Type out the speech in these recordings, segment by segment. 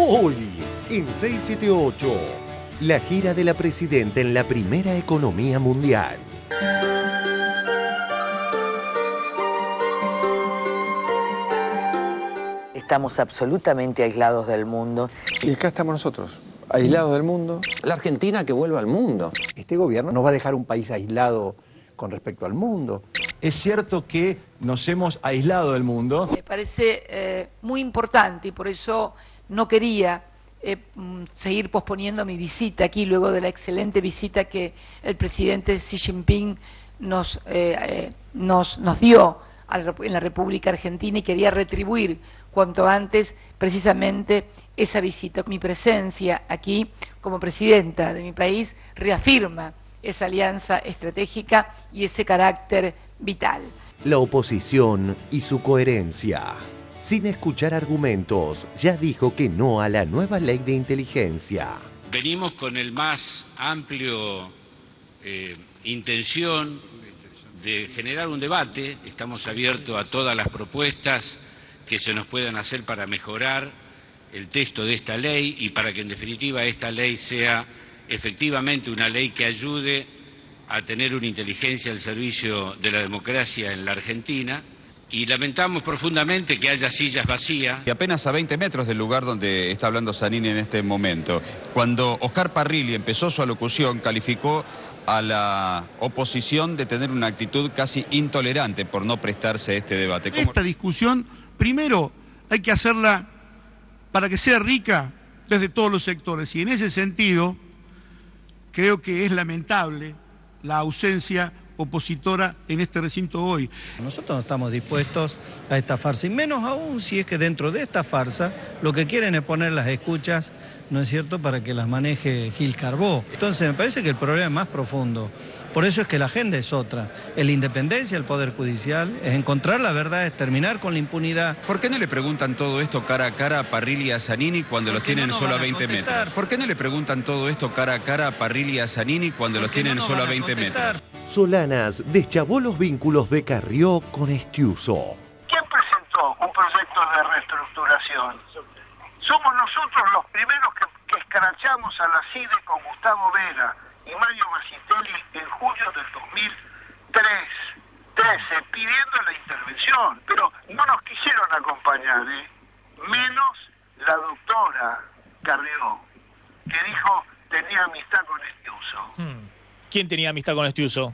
Hoy, en 678, la gira de la presidenta en la primera economía mundial. Estamos absolutamente aislados del mundo. Y acá estamos nosotros, aislados del mundo. La Argentina que vuelva al mundo. Este gobierno no va a dejar un país aislado con respecto al mundo. Es cierto que nos hemos aislado del mundo. Me parece muy importante y por eso no quería seguir posponiendo mi visita aquí, luego de la excelente visita que el presidente Xi Jinping nos dio en la República Argentina, y quería retribuir cuanto antes precisamente esa visita. Mi presencia aquí como presidenta de mi país reafirma esa alianza estratégica y ese carácter vital. La oposición y su coherencia. Sin escuchar argumentos, ya dijo que no a la nueva ley de inteligencia. Venimos con el más amplio intención de generar un debate. Estamos abiertos a todas las propuestas que se nos puedan hacer para mejorar el texto de esta ley y para que en definitiva esta ley sea efectivamente una ley que ayude a tener una inteligencia al servicio de la democracia en la Argentina. Y lamentamos profundamente que haya sillas vacías. Y apenas a 20 metros del lugar donde está hablando Zanini en este momento. Cuando Oscar Parrilli empezó su alocución, calificó a la oposición de tener una actitud casi intolerante por no prestarse a este debate. Esta discusión, primero, hay que hacerla para que sea rica desde todos los sectores. Y en ese sentido, creo que es lamentable la ausencia opositora en este recinto hoy. Nosotros no estamos dispuestos a esta farsa, y menos aún si es que dentro de esta farsa lo que quieren es poner las escuchas, ¿no es cierto?, para que las maneje Gil Carbó. Entonces me parece que el problema es más profundo. Por eso es que la agenda es otra. Es la independencia del Poder Judicial, es encontrar la verdad, es terminar con la impunidad. ¿Por qué no le preguntan todo esto cara a cara a Parrilli y a Zanini cuando los tienen solo a 20 metros? ¿Por qué no le preguntan todo esto cara a cara a Parrilli y a Zanini cuando los tienen solo a 20 metros? Solanas deschavó los vínculos de Carrió con Estiuso. ¿Quién presentó un proyecto de reestructuración? Somos nosotros los primeros que escrachamos a la CIDE con Gustavo Vera y Mario Masitelli en julio del 2013, pidiendo la intervención, pero no nos quisieron acompañar, menos la doctora Carrió, que dijo tenía amistad con Estiuso. ¿Quién tenía amistad con Estiuso?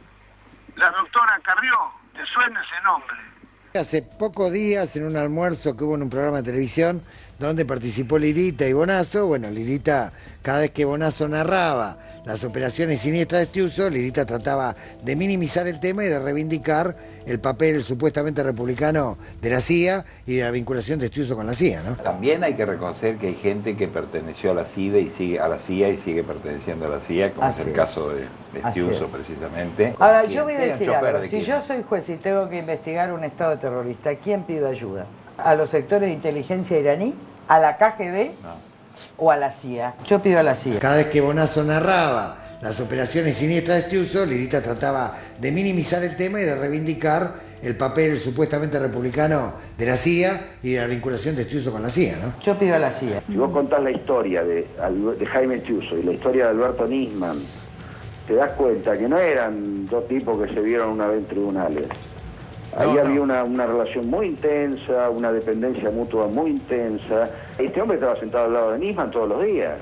La doctora Carrió, ¿te suena ese nombre? Hace pocos días, en un almuerzo que hubo en un programa de televisión donde participó Lirita y Bonazo, bueno, Lirita, cada vez que Bonazo narraba las operaciones siniestras de Estiuso, Lirita trataba de minimizar el tema y de reivindicar el papel supuestamente republicano de la CIA y de la vinculación de Estiuso con la CIA, ¿no? También hay que reconocer que hay gente que perteneció a la CIA y sigue perteneciendo a la CIA, como es el caso de Estiuso precisamente. Ahora, yo voy a decir algo. Si yo soy juez y tengo que investigar un estado terrorista, ¿a quién pido ayuda? ¿A los sectores de inteligencia iraní? ¿A la KGB? No. ¿O a la CIA? Yo pido a la CIA. Cada vez que Bonazo narraba las operaciones siniestras de Estiuso, Lirita trataba de minimizar el tema y de reivindicar el papel supuestamente republicano de la CIA y de la vinculación de Estiuso con la CIA, ¿no? Yo pido a la CIA. Si vos contás la historia de Jaime Estiuso y la historia de Alberto Nisman, te das cuenta que no eran dos tipos que se vieron una vez en tribunales. Ahí había una relación muy intensa, una dependencia mutua muy intensa. Este hombre estaba sentado al lado de Nisman todos los días.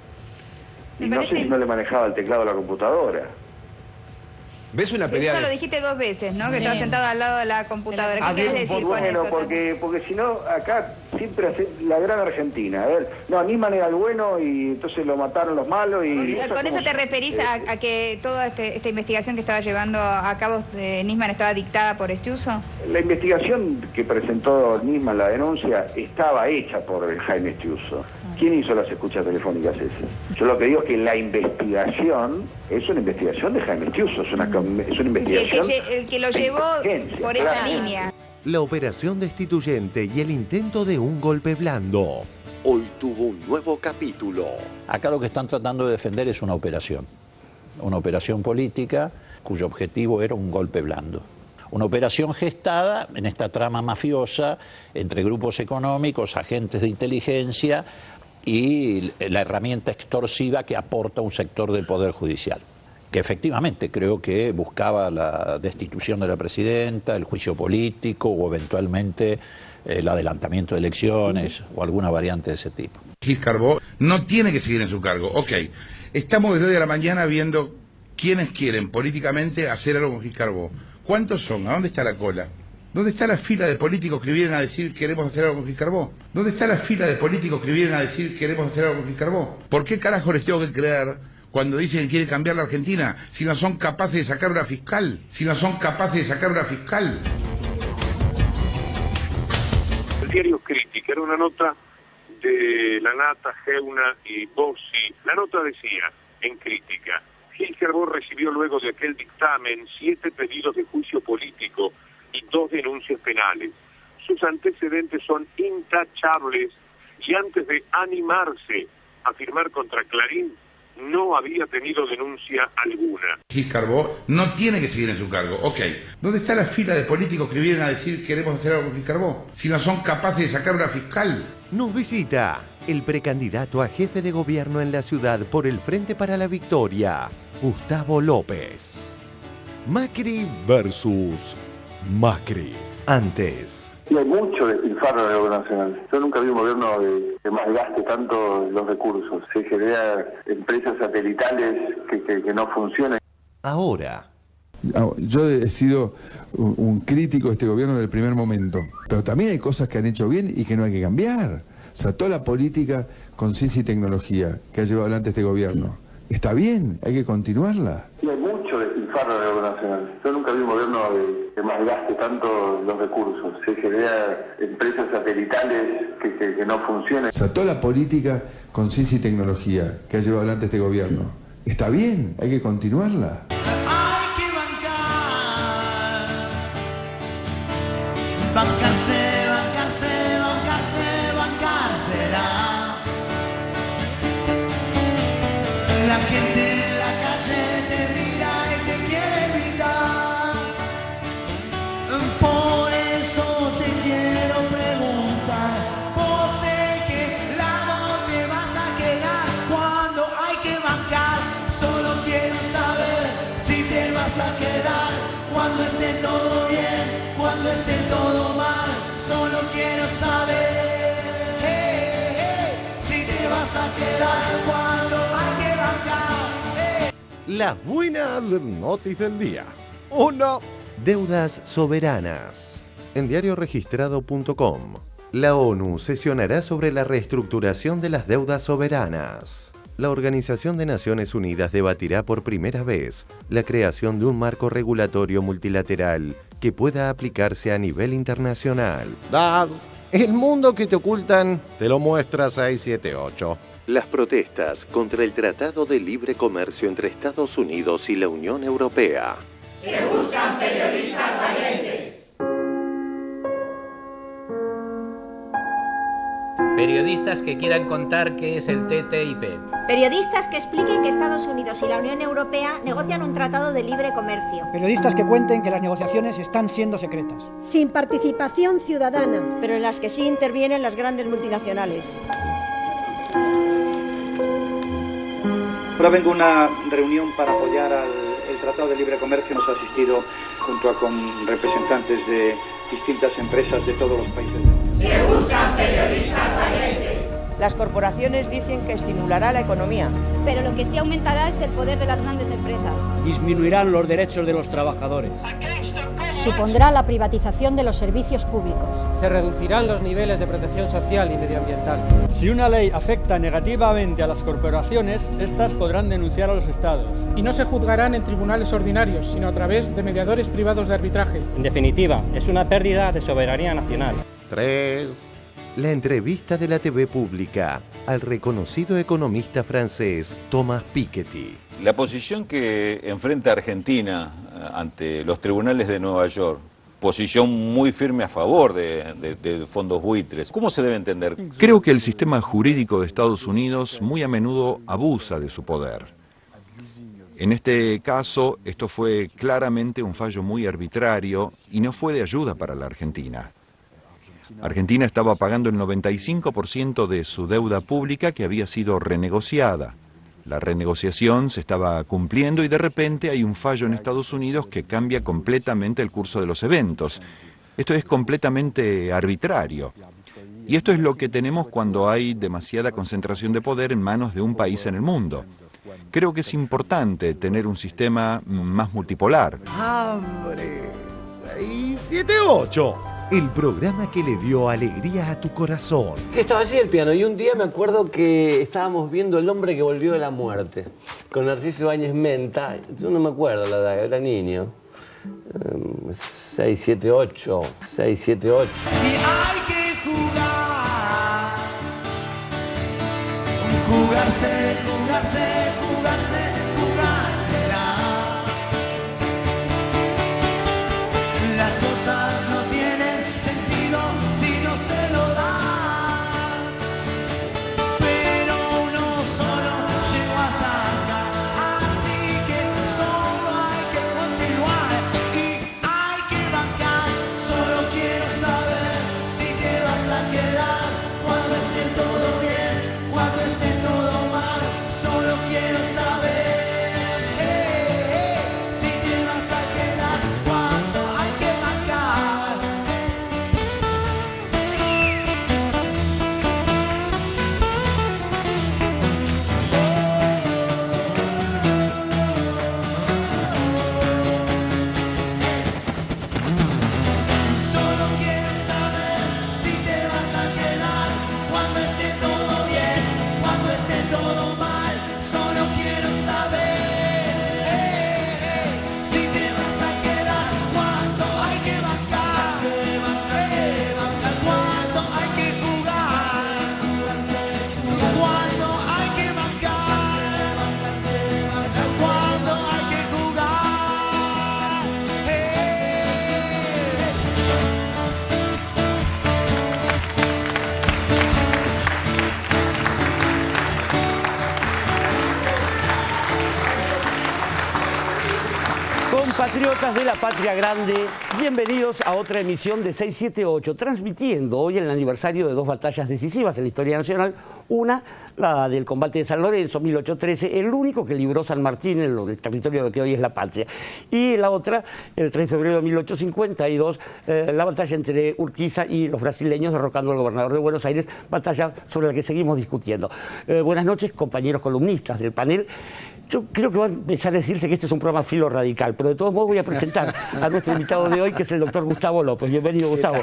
Y no sé si no le manejaba el teclado de la computadora. ¿Ves una pelea? Eso lo dijiste 2 veces, ¿no? Que estaba sentado al lado de la computadora. ¿Qué querés decir con eso? Porque si no, acá siempre hace la gran Argentina. A ver, no, Nisman era el bueno y entonces lo mataron los malos y... ¿Con eso te referís a que toda esta investigación que estaba llevando a cabo Nisman estaba dictada por Estiuso? La investigación que presentó Nisman, la denuncia, estaba hecha por Jaime Estiuso. ¿Quién hizo las escuchas telefónicas esas? Yo lo que digo es que la investigación es una investigación de Jaime Estiuso, es una investigación... Sí, el que lo llevó por esa línea. La operación destituyente y el intento de un golpe blando. Hoy tuvo un nuevo capítulo. Acá lo que están tratando de defender es una operación política cuyo objetivo era un golpe blando. Una operación gestada en esta trama mafiosa entre grupos económicos, agentes de inteligencia, y la herramienta extorsiva que aporta un sector del Poder Judicial, que efectivamente creo que buscaba la destitución de la presidenta, el juicio político o eventualmente el adelantamiento de elecciones o alguna variante de ese tipo. Gil Carbó no tiene que seguir en su cargo. Ok, estamos desde hoy a la mañana viendo quiénes quieren políticamente hacer algo con Gil Carbó. ¿Cuántos son? ¿A dónde está la cola? ¿Dónde está la fila de políticos que vienen a decir queremos hacer algo con Gil Carbó? ¿Dónde está la fila de políticos que vienen a decir queremos hacer algo con Gil Carbó? ¿Por qué carajo les tengo que creer cuando dicen que quieren cambiar la Argentina si no son capaces de sacar una fiscal? Si no son capaces de sacar una fiscal. El diario Crítica era una nota de La Nata, Geuna y Bossi. La nota decía, en Crítica, Gil Carbó recibió luego de aquel dictamen 7 pedidos de juicio político y 2 denuncias penales. Sus antecedentes son intachables y antes de animarse a firmar contra Clarín, no había tenido denuncia alguna. Gil Carbó no tiene que seguir en su cargo. Ok, ¿dónde está la fila de políticos que vienen a decir queremos hacer algo con Gil Carbó si no son capaces de sacar una fiscal? Nos visita el precandidato a jefe de gobierno en la ciudad por el Frente para la Victoria, Gustavo López. Macri versus Macri. Antes. Y hay mucho despilfarro en el gobierno nacional. Yo nunca vi un gobierno que malgaste tanto los recursos. Se generan empresas satelitales que no funcionan. Ahora. Yo he sido un crítico de este gobierno desde el primer momento. Pero también hay cosas que han hecho bien y que no hay que cambiar. O sea, toda la política con ciencia y tecnología que ha llevado adelante este gobierno. Está bien, hay que continuarla. Y hay mucho despilfarro en el gobierno nacional. Yo nunca vi un gobierno que malgaste tanto los recursos. Se generan empresas satelitales que no funcionan. O sea, toda la política con ciencia y tecnología que ha llevado adelante este gobierno. Está bien, hay que continuarla. Hay que bancar. Bancarse, bancarse, bancarse, bancársela. La gente de la calle te mira y te quiere invitar. Por eso te quiero preguntar, ¿vos de qué lado te vas a quedar cuando hay que bancar? Solo quiero saber si te vas a quedar cuando esté todo bien, cuando esté todo mal. Solo quiero saber si te vas a quedar cuando hay que bancar. Las buenas noticias del día. 1. Deudas soberanas. En diarioregistrado.com. La ONU sesionará sobre la reestructuración de las deudas soberanas. La Organización de Naciones Unidas debatirá por primera vez la creación de un marco regulatorio multilateral que pueda aplicarse a nivel internacional. El mundo que te ocultan te lo muestra 678. Las protestas contra el Tratado de Libre Comercio entre Estados Unidos y la Unión Europea. Se buscan periodistas valientes. Periodistas que quieran contar qué es el TTIP. Periodistas que expliquen que Estados Unidos y la Unión Europea negocian un tratado de libre comercio. Periodistas que cuenten que las negociaciones están siendo secretas. Sin participación ciudadana, pero en las que sí intervienen las grandes multinacionales. Ahora vengo a una reunión para apoyar el Tratado de Libre Comercio. Hemos asistido junto con representantes de distintas empresas de todos los países del mundo. Se buscan periodistas valientes. Las corporaciones dicen que estimulará la economía. Pero lo que sí aumentará es el poder de las grandes empresas. Disminuirán los derechos de los trabajadores. Supondrá la privatización de los servicios públicos. Se reducirán los niveles de protección social y medioambiental. Si una ley afecta negativamente a las corporaciones, estas podrán denunciar a los estados. Y no se juzgarán en tribunales ordinarios, sino a través de mediadores privados de arbitraje. En definitiva, es una pérdida de soberanía nacional. 3. La entrevista de la TV pública al reconocido economista francés Thomas Piketty. La posición que enfrenta Argentina ante los tribunales de Nueva York, posición muy firme a favor de fondos buitres, ¿cómo se debe entender? Creo que el sistema jurídico de Estados Unidos muy a menudo abusa de su poder. En este caso, esto fue claramente un fallo muy arbitrario y no fue de ayuda para la Argentina. Argentina estaba pagando el 95% de su deuda pública que había sido renegociada. La renegociación se estaba cumpliendo y de repente hay un fallo en Estados Unidos que cambia completamente el curso de los eventos. Esto es completamente arbitrario. Y esto es lo que tenemos cuando hay demasiada concentración de poder en manos de un país en el mundo. Creo que es importante tener un sistema más multipolar. ¡Hambre! 678. El programa que le dio alegría a tu corazón. Que estaba allí el piano y un día me acuerdo que estábamos viendo El hombre que volvió de la muerte con Narciso Ibáñez Menta. Yo no me acuerdo la edad, era niño. 6, 7, 8. 6, 7, 8. Y hay que jugar. Jugársela. Las cosas no tienen sentido si no se lo das. Pero uno solo llegó hasta acá, así que solo hay que continuar y hay que bancar. Solo quiero saber si te vas a quedar cuando esté todo bien, cuando esté todo mal. Solo quiero saber si te vas a quedar cuando hay que bancar. Solo quiero saber si te vas a quedar cuando esté todo bien, cuando esté todo mal. Solo quiero saber si te vas a quedar cuando hay que bancar, cuando hay que jugar, cuando hay que bancar, cuando hay que jugar. Compatriotas de la Patria Grande, bienvenidos a otra emisión de 678, transmitiendo hoy el aniversario de dos batallas decisivas en la historia nacional. Una, la del combate de San Lorenzo, 1813, el único que libró San Martín en el territorio de lo que hoy es la Patria. Y la otra, el 3 de febrero de 1852, la batalla entre Urquiza y los brasileños derrocando al gobernador de Buenos Aires, batalla sobre la que seguimos discutiendo. Buenas noches, compañeros columnistas del panel. Yo creo que va a empezar a decirse que este es un programa filo radical, pero de todos modos voy a presentar a nuestro invitado de hoy, que es el doctor Gustavo López. Bienvenido, Gustavo.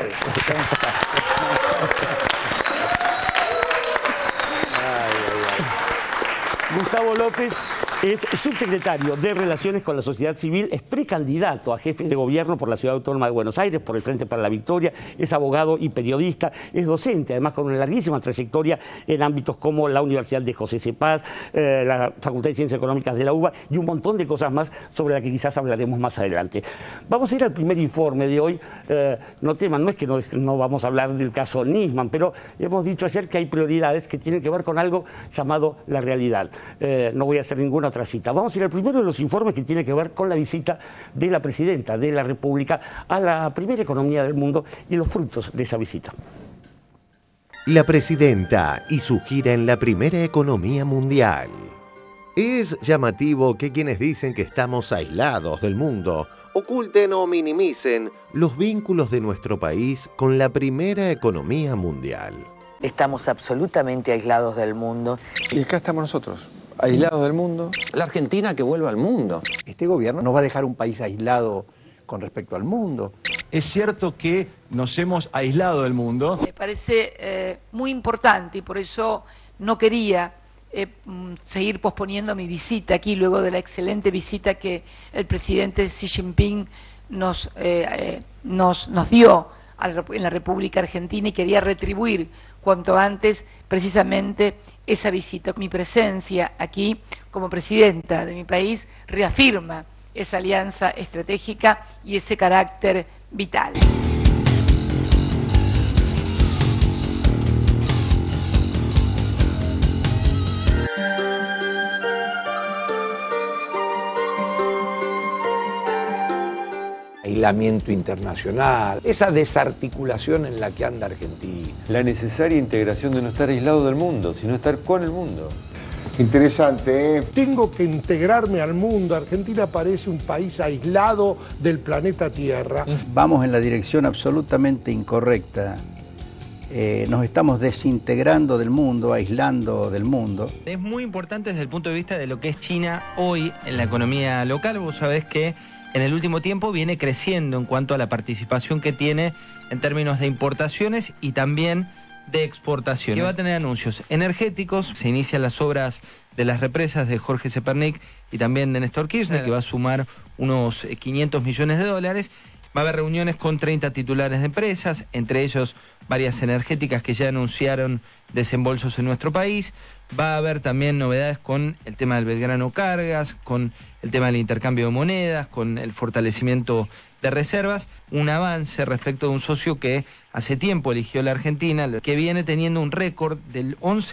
Gustavo López es subsecretario de Relaciones con la Sociedad Civil, es precandidato a jefe de gobierno por la Ciudad Autónoma de Buenos Aires, por el Frente para la Victoria, es abogado y periodista, es docente, además con una larguísima trayectoria en ámbitos como la Universidad de José C. Paz, la Facultad de Ciencias Económicas de la UBA y un montón de cosas más sobre las que quizás hablaremos más adelante. Vamos a ir al primer informe de hoy. No teman, no es que no vamos a hablar del caso Nisman, pero hemos dicho ayer que hay prioridades que tienen que ver con algo llamado la realidad. No voy a hacer ninguna otra cita. Vamos a ir al primero de los informes que tiene que ver con la visita de la presidenta de la República a la primera economía del mundo y los frutos de esa visita. La presidenta y su gira en la primera economía mundial. Es llamativo que quienes dicen que estamos aislados del mundo oculten o minimicen los vínculos de nuestro país con la primera economía mundial. Estamos absolutamente aislados del mundo. Y acá estamos nosotros, aislados del mundo. La Argentina que vuelva al mundo. Este gobierno no va a dejar un país aislado con respecto al mundo. Es cierto que nos hemos aislado del mundo. Me parece muy importante y por eso no quería seguir posponiendo mi visita aquí luego de la excelente visita que el presidente Xi Jinping nos dio en la República Argentina, y quería retribuir cuanto antes precisamente esa visita. Mi presencia aquí como presidenta de mi país reafirma esa alianza estratégica y ese carácter vital. aislamiento internacional, esa desarticulación en la que anda Argentina. La necesaria integración de no estar aislado del mundo, sino estar con el mundo. Interesante, ¿eh? Tengo que integrarme al mundo. Argentina parece un país aislado del planeta Tierra. Vamos en la dirección absolutamente incorrecta. Nos estamos desintegrando del mundo, aislando del mundo. Es muy importante desde el punto de vista de lo que es China hoy en la economía local. Vos sabés que en el último tiempo viene creciendo en cuanto a la participación que tiene en términos de importaciones y también de exportación. Que va a tener anuncios energéticos, se inician las obras de las represas de Jorge Zepernik y también de Néstor Kirchner, que va a sumar unos 500 millones de dólares. Va a haber reuniones con 30 titulares de empresas, entre ellos varias energéticas que ya anunciaron desembolsos en nuestro país. Va a haber también novedades con el tema del Belgrano Cargas, con el tema del intercambio de monedas, con el fortalecimiento de reservas. Un avance respecto de un socio que hace tiempo eligió la Argentina, que viene teniendo un récord del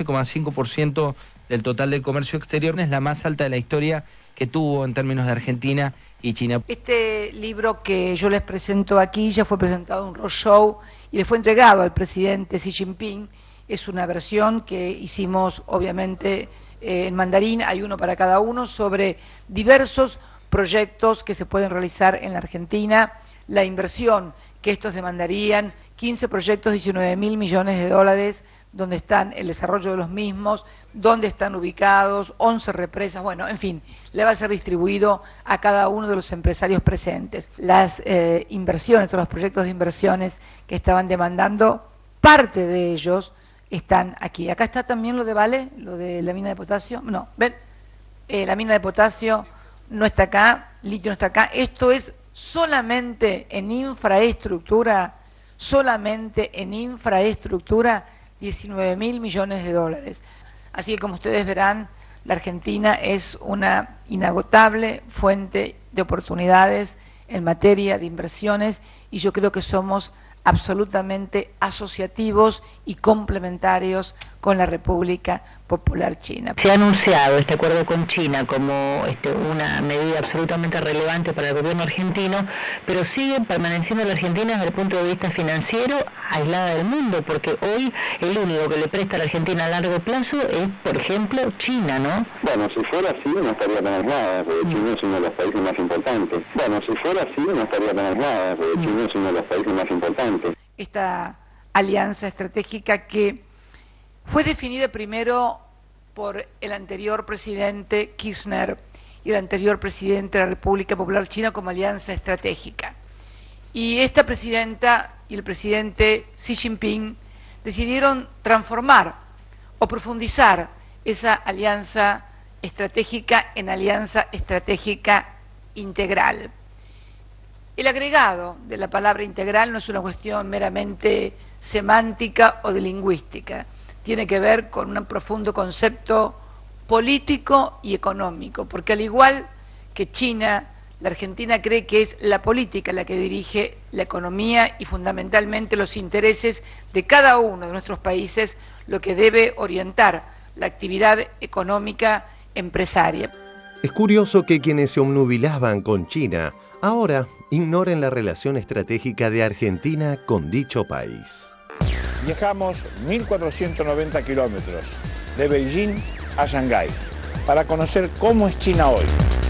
11,5% del total del comercio exterior. Es la más alta de la historia que tuvo en términos de Argentina y China. Este libro que yo les presento aquí ya fue presentado en un roadshow y le fue entregado al presidente Xi Jinping. Es una versión que hicimos obviamente en mandarín, hay uno para cada uno, sobre diversos proyectos que se pueden realizar en la Argentina, la inversión que estos demandarían, 15 proyectos, 19.000 millones de dólares, donde están el desarrollo de los mismos, dónde están ubicados, 11 represas, bueno, en fin, le va a ser distribuido a cada uno de los empresarios presentes. Las inversiones o los proyectos de inversiones que estaban demandando, parte de ellos están aquí. Acá está también lo de Vale, lo de la mina de potasio. No, ven, la mina de potasio no está acá, litio no está acá. Esto es solamente en infraestructura, 19.000 millones de dólares. Así que como ustedes verán, la Argentina es una inagotable fuente de oportunidades en materia de inversiones y yo creo que somos absolutamente asociativos y complementarios con la República Popular China. Se ha anunciado este acuerdo con China como una medida absolutamente relevante para el gobierno argentino, pero sigue permaneciendo la Argentina desde el punto de vista financiero aislada del mundo, porque hoy el único que le presta a la Argentina a largo plazo es, por ejemplo, China, ¿no? Bueno, si fuera así no estaría tan aislada, porque China es uno de los países más importantes. Bueno, si fuera así no estaría tan aislada, porque China es uno de los países más importantes. Esta alianza estratégica que fue definida primero por el anterior presidente Kirchner y el anterior presidente de la República Popular China como alianza estratégica. Y esta presidenta y el presidente Xi Jinping decidieron transformar o profundizar esa alianza estratégica en alianza estratégica integral. El agregado de la palabra integral no es una cuestión meramente semántica o de lingüística. Tiene que ver con un profundo concepto político y económico, porque al igual que China, la Argentina cree que es la política la que dirige la economía y fundamentalmente los intereses de cada uno de nuestros países, lo que debe orientar la actividad económica empresaria. Es curioso que quienes se obnubilaban con China ahora ignoren la relación estratégica de Argentina con dicho país. Viajamos 1.490 kilómetros de Beijing a Shanghái para conocer cómo es China hoy.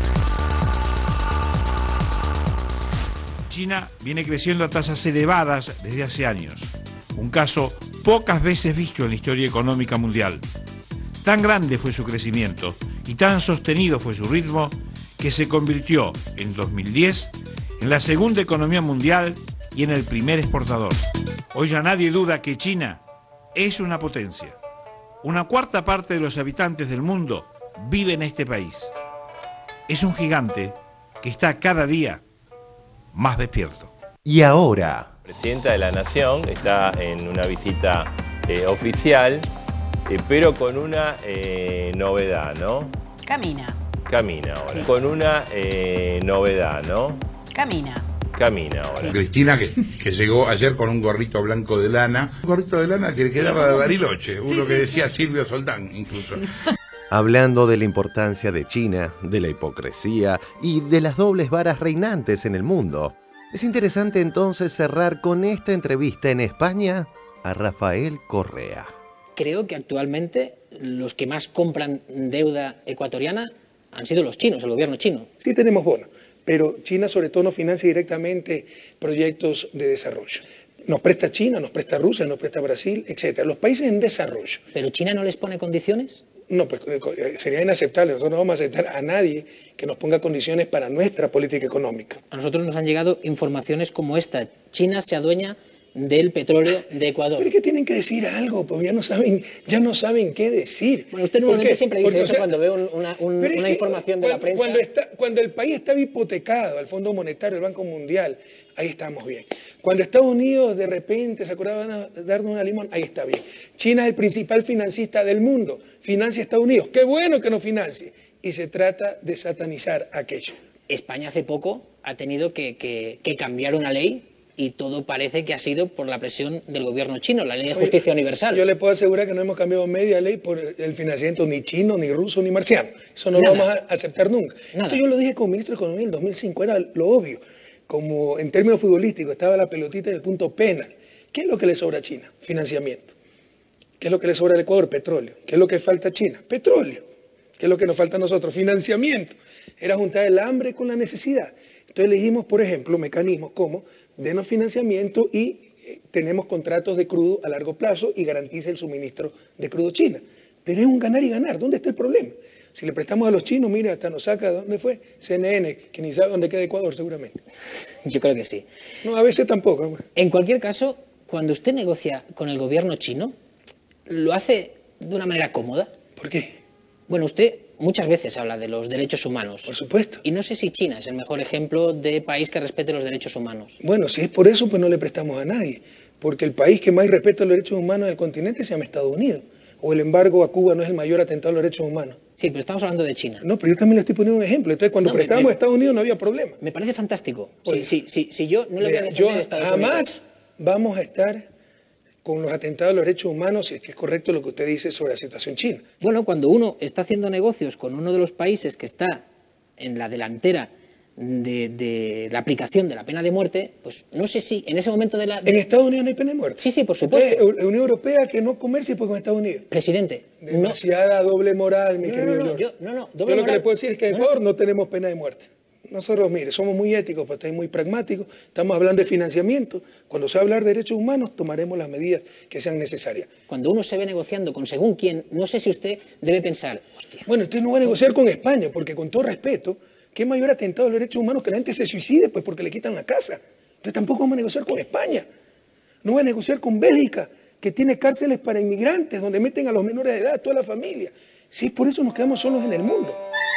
China viene creciendo a tasas elevadas desde hace años, un caso pocas veces visto en la historia económica mundial. Tan grande fue su crecimiento y tan sostenido fue su ritmo que se convirtió en 2010 en la segunda economía mundial y en el primer exportador. Hoy ya nadie duda que China es una potencia. Una cuarta parte de los habitantes del mundo vive en este país. Es un gigante que está cada día más despierto. Y ahora, la presidenta de la Nación está en una visita oficial, pero con una novedad, ¿no? Camina. Camina ahora. Sí. Con una novedad, ¿no? Camina. Camina ahora. Cristina que llegó ayer con un gorrito blanco de lana. Un gorrito de lana que le quedaba de Bariloche, uno que decía Silvio Soldán incluso. hablando de la importancia de China, de la hipocresía y de las dobles varas reinantes en el mundo, Es interesante entonces cerrar con esta entrevista en España a Rafael Correa. Creo que actualmente los que más compran deuda ecuatoriana han sido los chinos, el gobierno chino. Sí tenemos bonos, pero China sobre todo nos financia directamente proyectos de desarrollo. Nos presta China, nos presta Rusia, nos presta Brasil, etc. Los países en desarrollo. ¿Pero China no les pone condiciones? No, pues sería inaceptable. Nosotros no vamos a aceptar a nadie que nos ponga condiciones para nuestra política económica. A nosotros nos han llegado informaciones como esta. China se adueña del petróleo de Ecuador. Pero es que tienen que decir algo, porque ya no saben qué decir. Bueno, usted normalmente siempre dice eso cuando ve una información de la prensa. Cuando el país estaba hipotecado al Fondo Monetario, al Banco Mundial, ahí estamos bien. Cuando Estados Unidos de repente se acordaban de darnos una limón, ahí está bien. China es el principal financista del mundo, financia a Estados Unidos. ¡Qué bueno que nos financie! Y se trata de satanizar aquello. España hace poco ha tenido que cambiar una ley y todo parece que ha sido por la presión del gobierno chino, la ley de justicia universal. Yo le puedo asegurar que no hemos cambiado media ley por el financiamiento ni chino, ni ruso, ni marciano. Eso no lo vamos a aceptar nunca. Esto yo lo dije como ministro de Economía en el 2005, era lo obvio. Como en términos futbolísticos estaba la pelotita en el punto penal. ¿Qué es lo que le sobra a China? Financiamiento. ¿Qué es lo que le sobra al Ecuador? Petróleo. ¿Qué es lo que falta a China? Petróleo. ¿Qué es lo que nos falta a nosotros? Financiamiento. Era juntar el hambre con la necesidad. Entonces elegimos, por ejemplo, mecanismos como denos financiamiento y tenemos contratos de crudo a largo plazo y garantiza el suministro de crudo China. Pero es un ganar y ganar. ¿Dónde está el problema? Si le prestamos a los chinos, mira, hasta nos saca, ¿dónde fue? CNN, que ni sabe dónde queda Ecuador seguramente. Yo creo que sí. No, a veces tampoco. Güey. En cualquier caso, cuando usted negocia con el gobierno chino, ¿lo hace de una manera cómoda? ¿Por qué? Bueno, usted muchas veces habla de los derechos humanos. Por supuesto. Y no sé si China es el mejor ejemplo de país que respete los derechos humanos. Bueno, si es por eso, pues no le prestamos a nadie. Porque el país que más respeta los derechos humanos del continente se llama Estados Unidos. O el embargo a Cuba no es el mayor atentado a los derechos humanos. Sí, pero estamos hablando de China. No, pero yo también le estoy poniendo un ejemplo. Entonces, cuando prestamos a Estados Unidos no había problema. Me parece fantástico. Si yo no le voy a defender a Estados Unidos. Jamás vamos a estar con los atentados a los derechos humanos, si es que es correcto lo que usted dice sobre la situación china. Bueno, cuando uno está haciendo negocios con uno de los países que está en la delantera de la aplicación de la pena de muerte, pues no sé si en ese momento de la... ¿En Estados Unidos no hay pena de muerte? Sí, sí, por supuesto. Entonces, Unión Europea que no comercie pues con Estados Unidos. Presidente. Demasiada doble moral, mi querido George. Yo lo que le puedo decir es que en Ecuador no tenemos pena de muerte. Nosotros, mire, somos muy éticos, pues muy pragmáticos, estamos hablando de financiamiento. Cuando se va a hablar de derechos humanos, tomaremos las medidas que sean necesarias. Cuando uno se ve negociando con según quién, no sé si usted debe pensar, hostia... Bueno, usted no va a negociar con España, porque con todo respeto, ¿qué mayor atentado a los derechos humanos que la gente se suicide pues porque le quitan la casa? Entonces tampoco vamos a negociar con España. No voy a negociar con Bélgica, que tiene cárceles para inmigrantes, donde meten a los menores de edad, toda la familia. Sí, por eso nos quedamos solos en el mundo.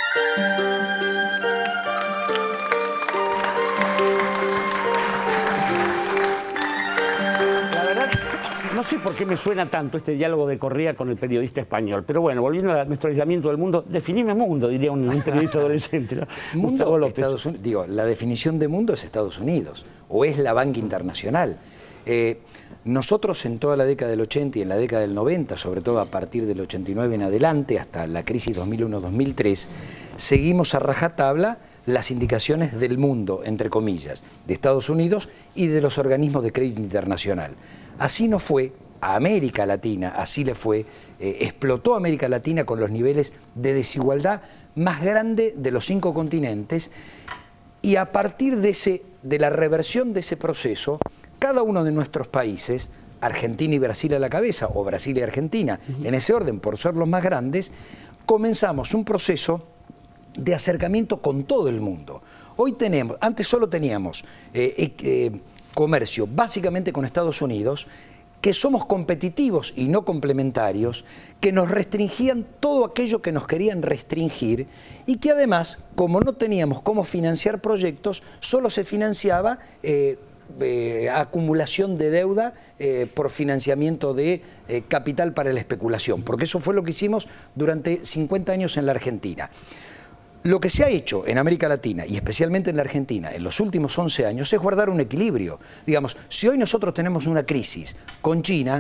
No sé por qué me suena tanto este diálogo de Correa con el periodista español, pero bueno, volviendo a nuestro aislamiento del mundo, definime mundo, diría un periodista adolescente, ¿no? Mundo, Estados Unidos. Digo, la definición de mundo es Estados Unidos, o es la banca internacional. Nosotros en toda la década del 80 y en la década del 90, sobre todo a partir del 89 en adelante, hasta la crisis 2001-2003, seguimos a rajatabla las indicaciones del mundo, entre comillas, de Estados Unidos y de los organismos de crédito internacional. Así no fue a América Latina, así le fue, explotó América Latina con los niveles de desigualdad más grande de los 5 continentes y a partir de la reversión de ese proceso, cada uno de nuestros países, Argentina y Brasil a la cabeza, o Brasil y Argentina, en ese orden por ser los más grandes, comenzamos un proceso de acercamiento con todo el mundo. Hoy tenemos, antes solo teníamos comercio básicamente con Estados Unidos, que somos competitivos y no complementarios, que nos restringían todo aquello que nos querían restringir y que además, como no teníamos cómo financiar proyectos, solo se financiaba acumulación de deuda por financiamiento de capital para la especulación, porque eso fue lo que hicimos durante 50 años en la Argentina. Lo que se ha hecho en América Latina y especialmente en la Argentina en los últimos 11 años es guardar un equilibrio. Digamos, si hoy nosotros tenemos una crisis con China,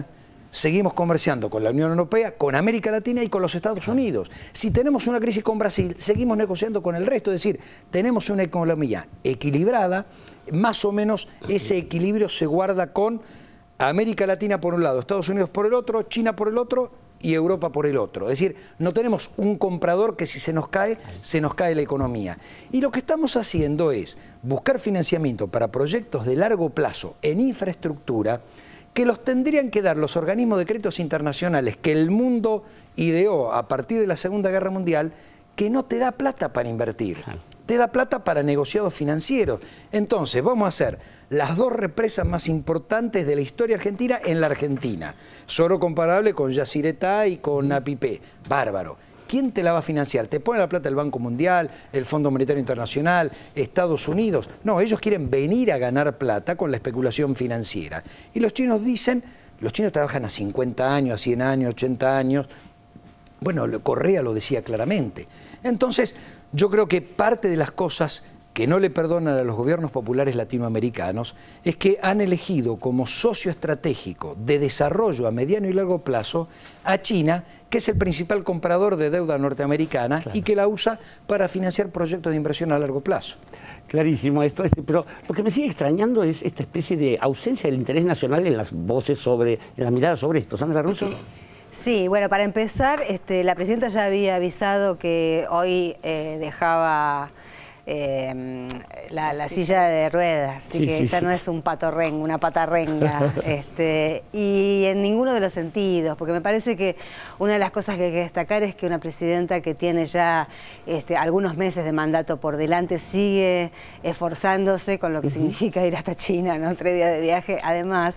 seguimos comerciando con la Unión Europea, con América Latina y con los Estados Unidos. Si tenemos una crisis con Brasil, seguimos negociando con el resto, es decir, tenemos una economía equilibrada, más o menos ese equilibrio se guarda con América Latina por un lado, Estados Unidos por el otro, China por el otro y Europa por el otro. Es decir, no tenemos un comprador que si se nos cae la economía. Y lo que estamos haciendo es buscar financiamiento para proyectos de largo plazo en infraestructura que los tendrían que dar los organismos de créditos internacionales que el mundo ideó a partir de la Segunda Guerra Mundial, que no te da plata para invertir, te da plata para negociados financieros. Entonces, vamos a hacer las dos represas más importantes de la historia argentina en la Argentina. Solo comparable con Yacyretá y con Apipé. Bárbaro. ¿Quién te la va a financiar? ¿Te pone la plata el Banco Mundial, el Fondo Monetario Internacional, Estados Unidos? No, ellos quieren venir a ganar plata con la especulación financiera. Y los chinos dicen, los chinos trabajan a 50 años, a 100 años, 80 años. Bueno, Correa lo decía claramente. Entonces, yo creo que parte de las cosas que no le perdonan a los gobiernos populares latinoamericanos es que han elegido como socio estratégico de desarrollo a mediano y largo plazo a China, que es el principal comprador de deuda norteamericana y que la usa para financiar proyectos de inversión a largo plazo. Clarísimo esto, pero lo que me sigue extrañando es esta especie de ausencia del interés nacional en las voces en las miradas sobre esto. Sandra Russo. Sí, bueno, para empezar, la presidenta ya había avisado que hoy dejaba la silla de ruedas, así que ya no es un patorrengo, una patarrenga, y en ninguno de los sentidos, porque me parece que una de las cosas que hay que destacar es que una presidenta que tiene ya algunos meses de mandato por delante sigue esforzándose con lo que significa ir hasta China, ¿no? 3 días de viaje, además,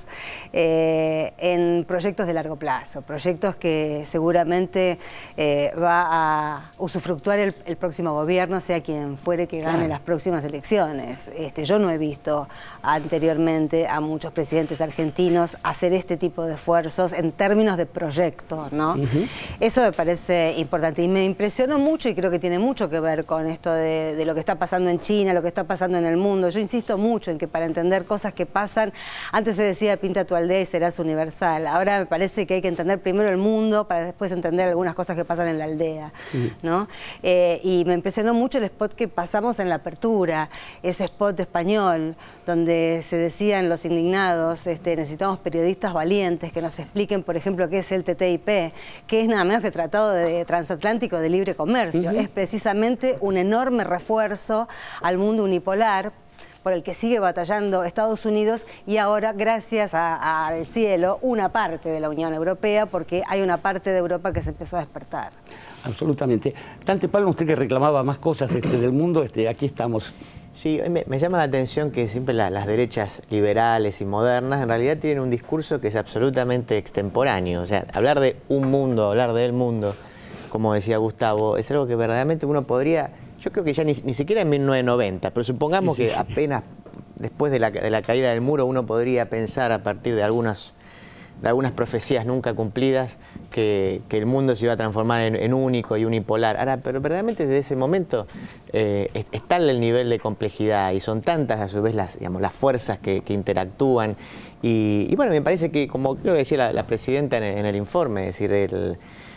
en proyectos de largo plazo, proyectos que seguramente va a usufructuar el próximo gobierno, sea quien fuere que gane las próximas elecciones. Yo no he visto anteriormente a muchos presidentes argentinos hacer este tipo de esfuerzos en términos de proyectos, ¿no? Eso me parece importante y me impresionó mucho y creo que tiene mucho que ver con esto de lo que está pasando en China, lo que está pasando en el mundo. Yo insisto mucho en que para entender cosas que pasan, antes se decía pinta tu aldea y serás universal. Ahora me parece que hay que entender primero el mundo para después entender algunas cosas que pasan en la aldea, ¿no? Y me impresionó mucho el spot que pasamos en la apertura, ese spot español donde se decían los indignados, necesitamos periodistas valientes que nos expliquen, por ejemplo, qué es el TTIP, que es nada menos que Tratado Transatlántico de Libre Comercio. Es precisamente un enorme refuerzo al mundo unipolar por el que sigue batallando Estados Unidos y ahora, gracias al cielo, una parte de la Unión Europea, porque hay una parte de Europa que se empezó a despertar. Absolutamente. Dante Palma, usted que reclamaba más cosas del mundo, aquí estamos. Sí, me llama la atención que siempre las derechas liberales y modernas en realidad tienen un discurso que es absolutamente extemporáneo. O sea, hablar de un mundo, hablar del mundo, como decía Gustavo, es algo que verdaderamente uno podría... Yo creo que ya ni siquiera en 1990, pero supongamos que apenas después de la caída del muro uno podría pensar a partir de algunas profecías nunca cumplidas que el mundo se iba a transformar en único y unipolar. Ahora, pero verdaderamente desde ese momento es tal el nivel de complejidad y son tantas a su vez las fuerzas que interactúan y bueno, me parece que, como creo que decía la presidenta en el informe, es decir,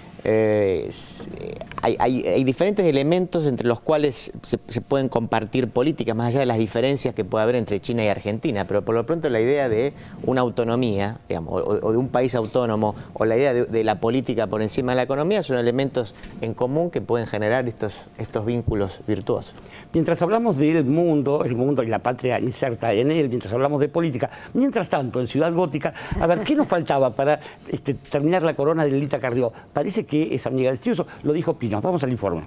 hay diferentes elementos entre los cuales se pueden compartir políticas, más allá de las diferencias que puede haber entre China y Argentina, pero por lo pronto la idea de una autonomía, digamos, o de un país autónomo, o la idea de la política por encima de la economía, son elementos en común que pueden generar estos vínculos virtuosos. Mientras hablamos del mundo, el mundo y la patria inserta en él, mientras hablamos de política, mientras tanto, en Ciudad Gótica, a ver, ¿qué nos faltaba para terminar la corona de Lelita Carrió? Parece que es amiga de Stiuso, lo dijo Pino. Vamos al informe.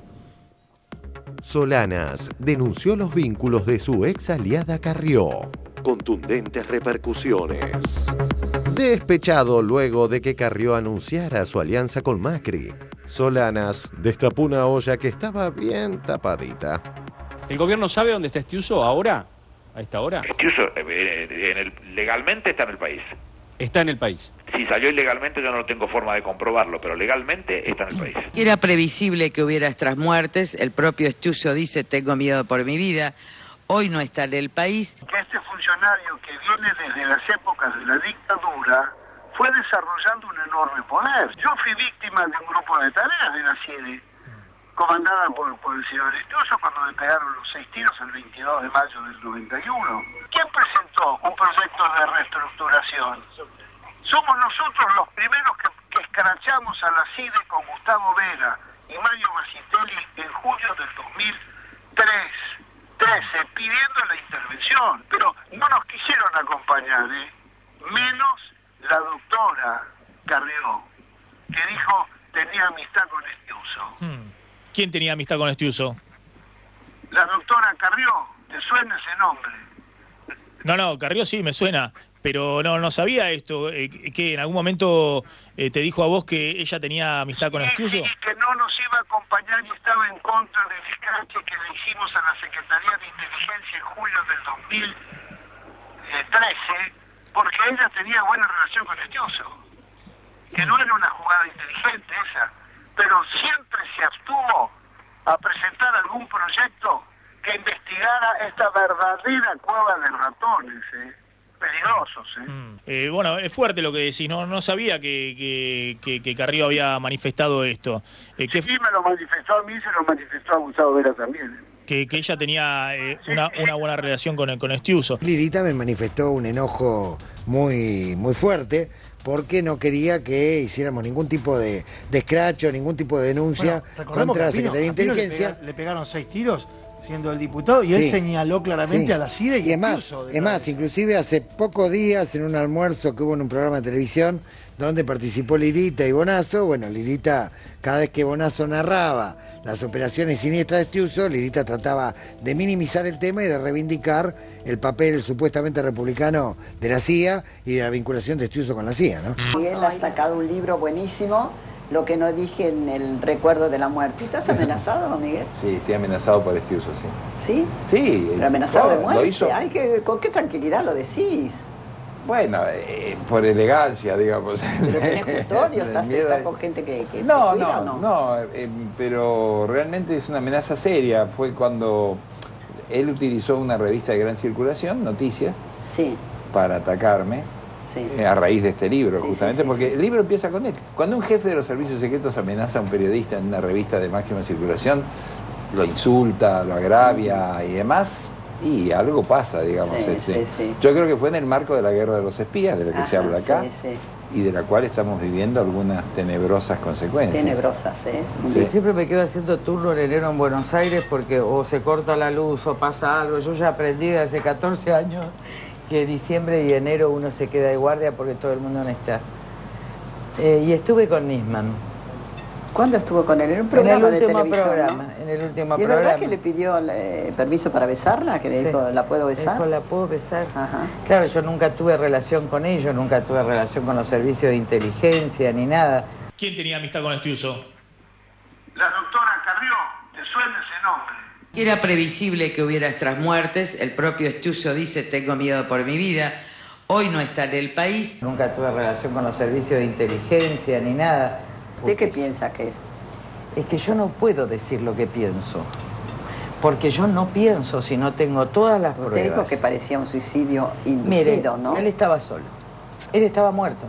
Solanas denunció los vínculos de su ex aliada Carrió. Contundentes repercusiones. Despechado luego de que Carrió anunciara su alianza con Macri, Solanas destapó una olla que estaba bien tapadita. ¿El gobierno sabe dónde está Stiuso ahora? ¿A esta hora? Stiuso legalmente está en el país. Está en el país. Si salió ilegalmente yo no tengo forma de comprobarlo, pero legalmente está en el país. Era previsible que hubiera estas muertes. El propio Stiuso dice, tengo miedo por mi vida. Hoy no está en el país. Que este funcionario que viene desde las épocas de la dictadura fue desarrollando un enorme poder. Yo fui víctima de un grupo de tareas de la CIDE, comandada por el señor Estiuso, cuando le pegaron los 6 tiros el 22 de mayo del 91. ¿Quién presentó un proyecto de reestructuración? Somos nosotros los primeros que escrachamos a la CIDE con Gustavo Vera y Mario Masitelli en julio del 2013, pidiendo la intervención. Pero no nos quisieron acompañar, menos la doctora Carrió, que dijo tenía amistad con Estiuso. ¿Quién tenía amistad con Estiuso? La doctora Carrió, ¿te suena ese nombre? No, Carrió sí me suena, pero no sabía esto, que en algún momento te dijo a vos que ella tenía amistad con Estiuso. Sí, que no nos iba a acompañar y estaba en contra del escrache que le hicimos a la Secretaría de Inteligencia en julio del 2013, porque ella tenía buena relación con Estiuso, que no era una jugada inteligente esa, pero siempre se abstuvo a presentar algún proyecto que investigara esta verdadera cueva de ratones, peligrosos. Bueno, es fuerte lo que decís, no sabía que Carrió había manifestado esto. Sí, me lo manifestó a mí, se lo manifestó a Gustavo Vera también. Que ella tenía una buena relación con Estiuso. Lilita me manifestó un enojo muy fuerte porque no quería que hiciéramos ningún tipo de escracho, ningún tipo de denuncia contra la Secretaría de Inteligencia. Le pegaron 6 tiros siendo el diputado y él señaló claramente a la CIDE y es más, inclusive hace pocos días en un almuerzo que hubo en un programa de televisión donde participó Lilita y Bonazo, bueno, Lilita, cada vez que Bonazo narraba las operaciones siniestras de Estiuso, Lilita trataba de minimizar el tema y de reivindicar el papel supuestamente republicano de la CIA y de la vinculación de Estiuso con la CIA, ¿no? Miguel ha sacado un libro buenísimo, Lo que no dije en el recuerdo de la muerte. ¿Estás amenazado, Miguel? Sí, amenazado por Estiuso, sí. ¿Sí? Sí. ¿Pero amenazado de muerte? Lo hizo. ¿Con qué tranquilidad lo decís? Bueno, por elegancia, digamos. ¿Pero tenés custodio? ¿Estás con gente que no, te cuida, no, pero realmente es una amenaza seria. Fue cuando él utilizó una revista de gran circulación, Noticias, para atacarme. A raíz de este libro, justamente, porque el libro empieza con él. Cuando un jefe de los servicios secretos amenaza a un periodista en una revista de máxima circulación, lo insulta, lo agravia y demás, y algo pasa, digamos. Yo creo que fue en el marco de la guerra de los espías, de la que se habla acá, y de la cual estamos viviendo algunas tenebrosas consecuencias. Tenebrosas, Siempre me quedo haciendo turno en enero en Buenos Aires porque o se corta la luz o pasa algo. Yo ya aprendí desde hace 14 años que diciembre y enero uno se queda de guardia porque todo el mundo no está. Y estuve con Nisman. ¿Cuándo estuvo con él? En un programa de televisión, En el último programa. ¿Y es verdad que le pidió permiso para besarla? ¿Que le dijo, la puedo besar? Dijo, la puedo besar. Claro, yo nunca tuve relación con ellos, nunca tuve relación con los servicios de inteligencia ni nada. ¿Quién tenía amistad con Estiuso? La doctora Carrió, ¿te suena ese nombre? Era previsible que hubiera estas muertes. El propio Estiuso dice, tengo miedo por mi vida. Hoy no está en el país. Nunca tuve relación con los servicios de inteligencia ni nada. ¿Usted qué piensa que es? Es que yo no puedo decir lo que pienso. Porque yo no pienso si no tengo todas las pruebas. Usted dijo que parecía un suicidio inducido, ¿no? Él estaba solo. Él estaba muerto.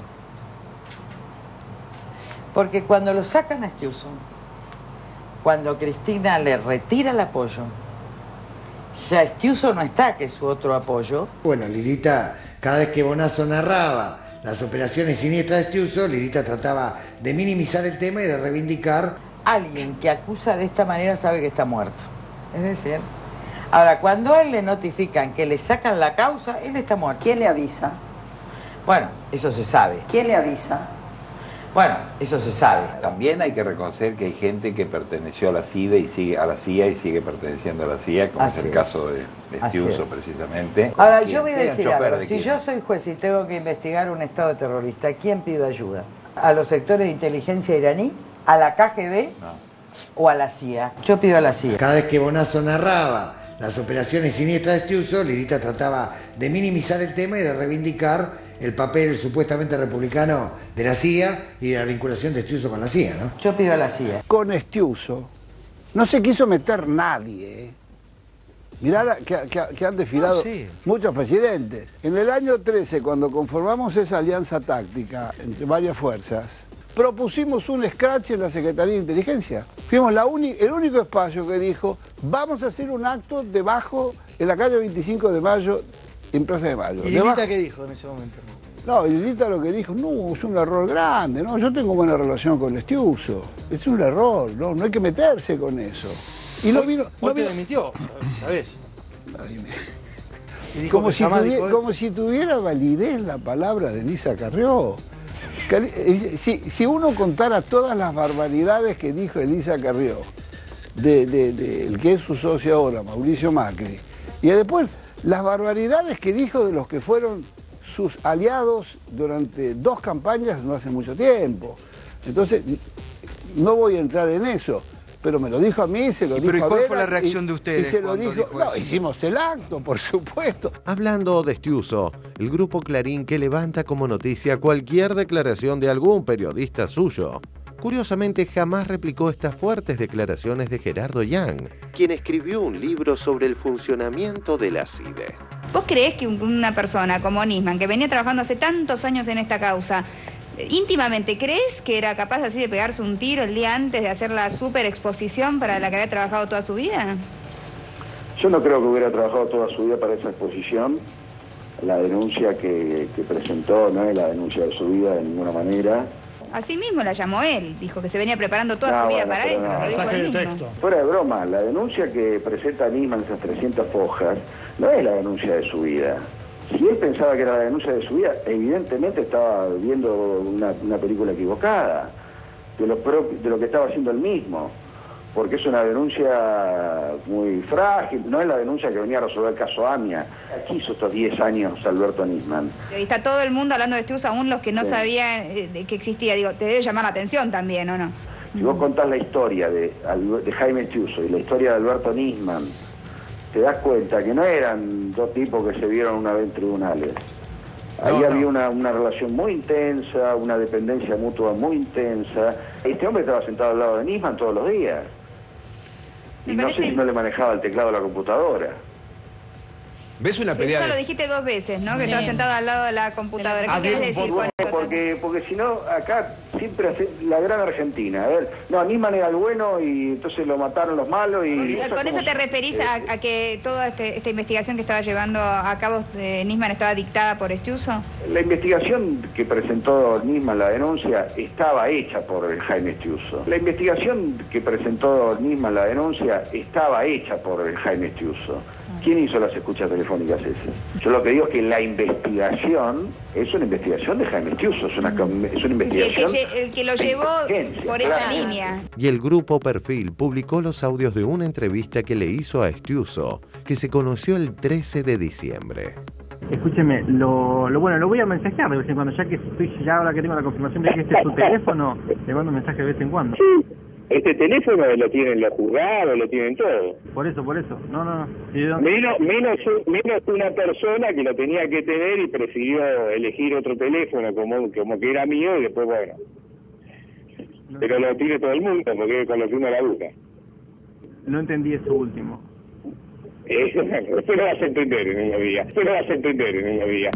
Porque cuando lo sacan a Estiuso, cuando Cristina le retira el apoyo, ya Estiuso no está, que es su otro apoyo. Bueno, Lilita, cada vez que Bonazo narraba las operaciones siniestras de Estiuso, Lilita trataba de minimizar el tema y de reivindicar. Alguien que acusa de esta manera sabe que está muerto. Es decir, ahora, cuando a él le notifican que le sacan la causa, él está muerto. ¿Quién le avisa? Bueno, eso se sabe. ¿Quién le avisa? Bueno, eso se sabe. También hay que reconocer que hay gente que perteneció a la CIA y sigue perteneciendo a la CIA, como es el caso de Estiuso, precisamente. Ahora, yo voy a decir algo. Si yo soy juez y tengo que investigar un estado terrorista, ¿a quién pido ayuda? ¿A los sectores de inteligencia iraní? ¿A la KGB? ¿O a la CIA? Yo pido a la CIA. Cada vez que Bonazo narraba las operaciones siniestras de Estiuso, Lilita trataba de minimizar el tema y de reivindicar el papel supuestamente republicano de la CIA y de la vinculación de Estiuso con la CIA, ¿no? Yo pido a la CIA. Con Estiuso no se quiso meter nadie. Mirá que han desfilado muchos presidentes. En el año 13, cuando conformamos esa alianza táctica entre varias fuerzas, propusimos un scratch en la Secretaría de Inteligencia. Fuimos el único espacio que dijo, vamos a hacer un acto debajo, en la calle 25 de Mayo, en Plaza de Mayo. ¿Y Lilita qué dijo en ese momento? No, Lilita lo que dijo, no, es un error grande, no, yo tengo buena relación con Estiuso, es un error, no hay que meterse con eso. Y no vino... ¿Hoy te demitió? ¿Sabés? Como si tuviera validez la palabra de Elisa Carrió. Si uno contara todas las barbaridades que dijo Elisa Carrió, el que es su socio ahora, Mauricio Macri, y después las barbaridades que dijo de los que fueron sus aliados durante 2 campañas no hace mucho tiempo. Entonces, no voy a entrar en eso. Pero me lo dijo a mí, se lo dijo a Vera. ¿Pero cuál fue la reacción de ustedes? Y se lo dijo, no, hicimos el acto, por supuesto. Hablando de Estiuso, el grupo Clarín que levanta como noticia cualquier declaración de algún periodista suyo. Curiosamente, jamás replicó estas fuertes declaraciones de Gerardo Yang, quien escribió un libro sobre el funcionamiento de la CIDE. ¿Vos creés que una persona como Nisman, que venía trabajando hace tantos años en esta causa, íntimamente, ¿crees que era capaz así de pegarse un tiro el día antes de hacer la super exposición para la que había trabajado toda su vida? Yo no creo que hubiera trabajado toda su vida para esa exposición. La denuncia que presentó no es la denuncia de su vida de ninguna manera. Así mismo la llamó él, dijo que se venía preparando toda su vida para él. Mensaje de texto. Fuera de broma, la denuncia que presenta Nisman, esas 300 hojas, no es la denuncia de su vida. Si él pensaba que era la denuncia de su vida, evidentemente estaba viendo una película equivocada de lo que estaba haciendo él mismo, porque es una denuncia muy frágil, no es la denuncia que venía a resolver el caso AMIA. Aquí hizo estos 10 años Alberto Nisman. Y está todo el mundo hablando de Estiuso, aún los que no sabían que existía. Digo, te debe llamar la atención también, ¿o no? Si vos contás la historia de Jaime Estiuso y la historia de Alberto Nisman, te das cuenta que no eran 2 tipos que se vieron una vez en tribunales. Ahí había una relación muy intensa, una dependencia mutua muy intensa. Este hombre estaba sentado al lado de Nisman todos los días. Y no sé si no le manejaba el teclado de la computadora. ¿Ves una pelea? Eso lo dijiste 2 veces, ¿no? Que estaba sentado al lado de la computadora. ¿Qué querés decir con esto? Porque si no, acá siempre hace la gran Argentina. A ver, no, Nisman era el bueno y entonces lo mataron los malos. ¿Con eso te referís a que toda esta investigación que estaba llevando a cabo Nisman estaba dictada por Estiuso? La investigación que presentó Nisman, la denuncia, estaba hecha por el Jaime Estiuso. La investigación que presentó Nisman, la denuncia, estaba hecha por el Jaime Estiuso. ¿Quién hizo las escuchas telefónicas esas? Yo lo que digo es que la investigación es una investigación de Jaime Estiuso, es una investigación... Sí, el que lo llevó por esa línea. Y el grupo Perfil publicó los audios de una entrevista que le hizo a Estiuso, que se conoció el 13 de diciembre. Escúcheme, lo voy a mensajear de vez en cuando, ya ahora que tengo la confirmación de que este es su teléfono, le mando un mensaje de vez en cuando. Este teléfono lo tienen los juzgados, lo tienen todo. Por eso. No. Menos una persona que lo tenía que tener y prefirió elegir otro teléfono como que era mío y después, bueno. Pero lo tiene todo el mundo porque es con lo que uno la busca. No entendí eso último. Después lo vas a entender en una vía.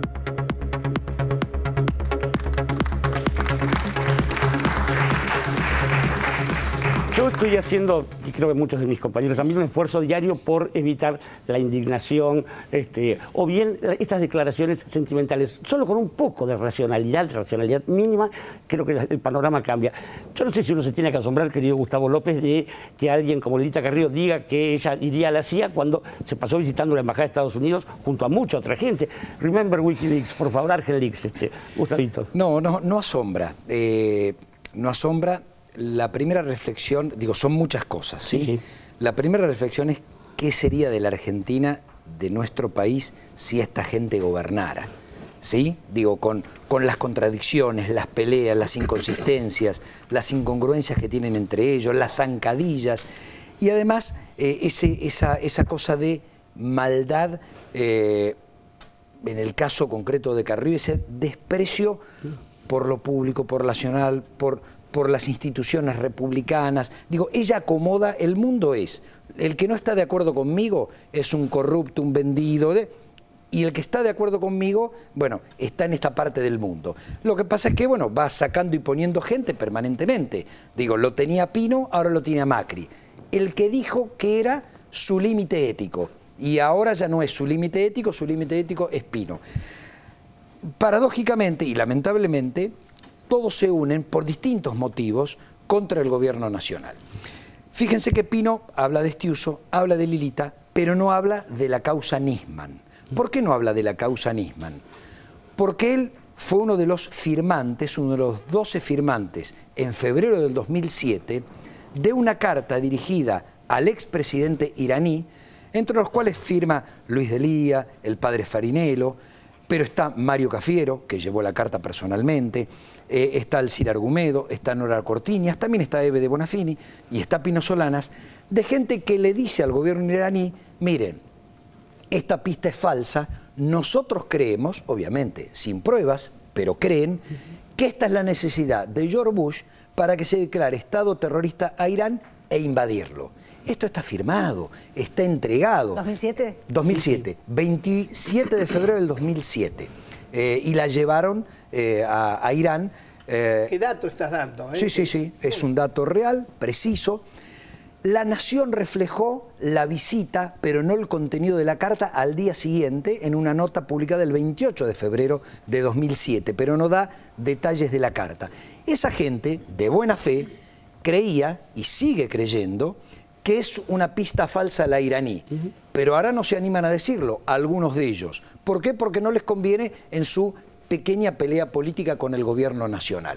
Yo estoy haciendo, y creo que muchos de mis compañeros también, un esfuerzo diario por evitar la indignación, o bien estas declaraciones sentimentales. Solo con un poco de racionalidad mínima, creo que el panorama cambia. Yo no sé si uno se tiene que asombrar, querido Gustavo López, de que alguien como Lilita Carrió diga que ella iría a la CIA cuando se pasó visitando la Embajada de Estados Unidos junto a mucha otra gente. Remember Wikileaks, por favor, Argenleaks, Gustavito. No asombra. No asombra. La primera reflexión, son muchas cosas, ¿sí? La primera reflexión es qué sería de la Argentina, de nuestro país, si esta gente gobernara, ¿sí? Con las contradicciones, las peleas, las inconsistencias, las incongruencias que tienen entre ellos, las zancadillas, y además esa cosa de maldad, en el caso concreto de Carrió, ese desprecio por lo público, por lo nacional, por las instituciones republicanas. Digo, ella acomoda, el mundo es, el que no está de acuerdo conmigo es un corrupto, un vendido, y el que está de acuerdo conmigo, bueno, está en esta parte del mundo. Lo que pasa es que, bueno, va sacando y poniendo gente permanentemente. Digo, lo tenía Pino, ahora lo tiene Macri. El que dijo que era su límite ético, y ahora ya no es su límite ético es Pino. Paradójicamente y lamentablemente, todos se unen por distintos motivos contra el gobierno nacional. Fíjense que Pino habla de Estiuso, habla de Lilita, pero no habla de la causa Nisman. ¿Por qué no habla de la causa Nisman? Porque él fue uno de los firmantes, uno de los 12 firmantes, en febrero del 2007, de una carta dirigida al expresidente iraní, entre los cuales firma Luis Delía, el padre Farinello, pero está Mario Cafiero, que llevó la carta personalmente, está Alcira Argumedo, está Nora Cortiñas, también está Eve de Bonafini y está Pino Solanas, de gente que le dice al gobierno iraní, miren, esta pista es falsa, nosotros creemos, obviamente sin pruebas, pero creen, que esta es la necesidad de George Bush para que se declare Estado terrorista a Irán e invadirlo. Esto está firmado, está entregado. ¿2007? 2007, 27 de febrero del 2007. Y la llevaron a Irán. ¿Qué dato estás dando? Sí, es un dato real, preciso. La Nación reflejó la visita, pero no el contenido de la carta, al día siguiente, en una nota publicada el 28 de febrero de 2007, pero no da detalles de la carta. Esa gente, de buena fe, creía, y sigue creyendo, que es una pista falsa la iraní, pero ahora no se animan a decirlo, algunos de ellos. ¿Por qué? Porque no les conviene en su pequeña pelea política con el gobierno nacional.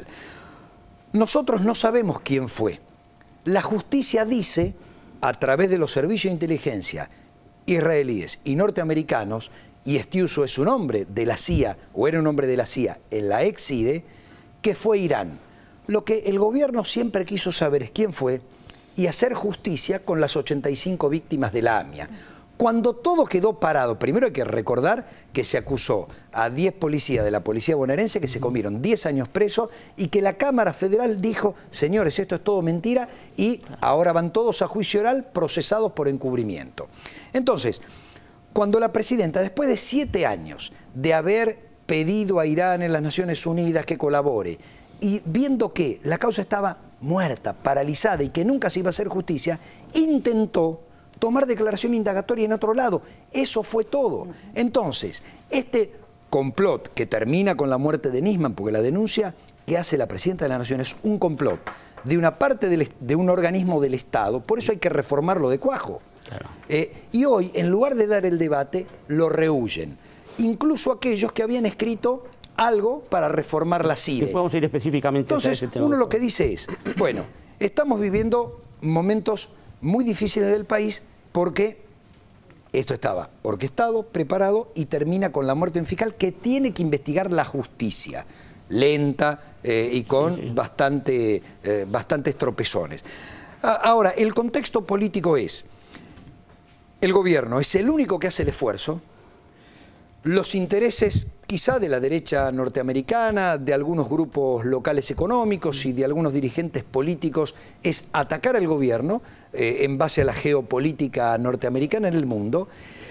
Nosotros no sabemos quién fue. La justicia dice, a través de los servicios de inteligencia israelíes y norteamericanos, y Estiuso es un hombre de la CIA, o era un hombre de la CIA en la ex-IDE, que fue Irán. Lo que el gobierno siempre quiso saber es quién fue, y hacer justicia con las 85 víctimas de la AMIA. Cuando todo quedó parado, primero hay que recordar que se acusó a 10 policías de la policía bonaerense que se comieron 10 años presos y que la Cámara Federal dijo, señores, esto es todo mentira y ahora van todos a juicio oral procesados por encubrimiento. Entonces, cuando la presidenta, después de 7 años de haber pedido a Irán en las Naciones Unidas que colabore y viendo que la causa estaba muerta, paralizada y que nunca se iba a hacer justicia, intentó tomar declaración indagatoria en otro lado. Eso fue todo. Entonces, este complot que termina con la muerte de Nisman, porque la denuncia que hace la presidenta de la Nación es un complot de una parte de un organismo del Estado, por eso hay que reformarlo de cuajo. Claro. Y hoy, en lugar de dar el debate, lo rehuyen. Incluso aquellos que habían escrito algo para reformar la CIDE. Que podemos ir específicamente. Entonces, uno lo que dice es, bueno, estamos viviendo momentos muy difíciles del país porque esto estaba orquestado, preparado y termina con la muerte de un fiscal que tiene que investigar la justicia, lenta y con bastantes tropezones. Ahora, el contexto político es, el gobierno es el único que hace el esfuerzo, los intereses quizá de la derecha norteamericana, de algunos grupos locales económicos y de algunos dirigentes políticos es atacar al gobierno en base a la geopolítica norteamericana en el mundo.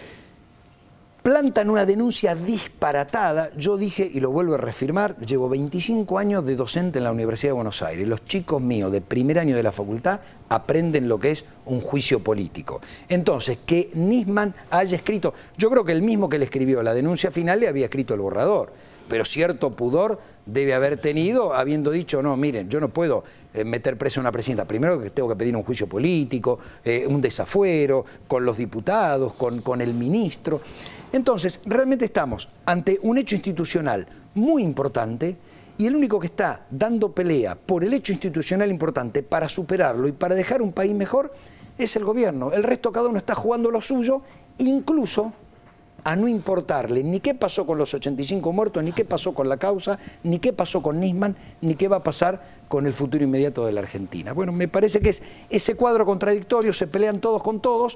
Plantan una denuncia disparatada. Yo dije, y lo vuelvo a reafirmar, llevo 25 años de docente en la Universidad de Buenos Aires. Los chicos míos de primer año de la facultad aprenden lo que es un juicio político. Entonces, que Nisman haya escrito, yo creo que el mismo que le escribió la denuncia final le había escrito el borrador, pero cierto pudor debe haber tenido habiendo dicho, no, miren, yo no puedo meter presa a una presidenta. Primero que tengo que pedir un juicio político, un desafuero, con los diputados, con el ministro. Entonces, realmente estamos ante un hecho institucional muy importante y el único que está dando pelea por el hecho institucional importante para superarlo y para dejar un país mejor es el gobierno. El resto cada uno está jugando lo suyo, incluso a no importarle ni qué pasó con los 85 muertos, ni qué pasó con la causa, ni qué pasó con Nisman, ni qué va a pasar con el futuro inmediato de la Argentina. Bueno, me parece que es ese cuadro contradictorio, se pelean todos con todos,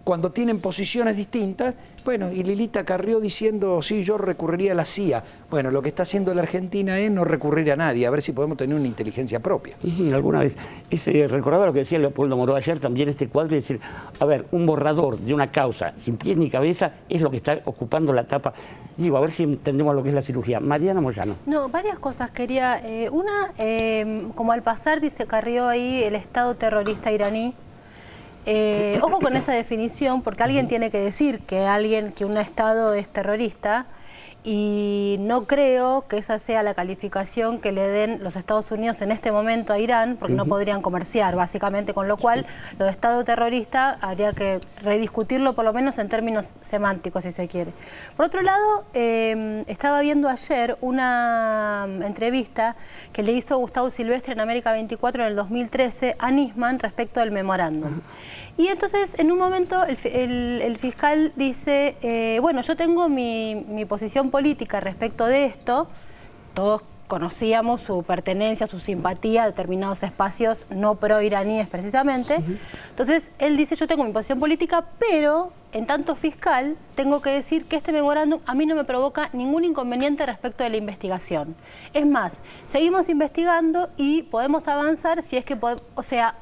cuando tienen posiciones distintas, bueno, y Lilita Carrió diciendo, sí, yo recurriría a la CIA. Bueno, lo que está haciendo la Argentina es no recurrir a nadie, a ver si podemos tener una inteligencia propia. Alguna vez, recordaba lo que decía Leopoldo Moró ayer, también este cuadro, y decir, a ver, un borrador de una causa sin pies ni cabeza es lo que está ocupando la tapa. Digo, a ver si entendemos lo que es la cirugía. Mariana Moyano. No, varias cosas quería. Una, como al pasar, dice Carrió ahí, el Estado terrorista iraní. Ojo con esa definición, porque alguien tiene que decir que un Estado es terrorista, y no creo que esa sea la calificación que le den los Estados Unidos en este momento a Irán, porque no podrían comerciar, básicamente, con lo cual lo de Estado terrorista habría que rediscutirlo, por lo menos en términos semánticos, si se quiere. Por otro lado, estaba viendo ayer una entrevista que le hizo Gustavo Silvestre en América 24 en el 2013 a Nisman respecto del memorándum. Y entonces, en un momento, el fiscal dice, bueno, yo tengo mi posición política respecto de esto. Todos conocíamos su pertenencia, su simpatía a determinados espacios no pro-iraníes precisamente. Entonces, él dice, yo tengo mi posición política, pero en tanto fiscal tengo que decir que este memorándum a mí no me provoca ningún inconveniente respecto de la investigación. Es más, seguimos investigando y podemos avanzar si es que, o sea,